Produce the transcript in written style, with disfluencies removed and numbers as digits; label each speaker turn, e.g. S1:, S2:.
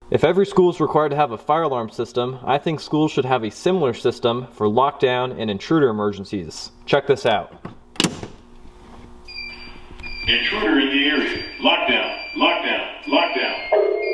S1: If every school is required to have a fire alarm system, I think schools should have a similar system for lockdown and intruder emergencies. Check this out.
S2: Intruder in the area. Lockdown, lockdown, lockdown.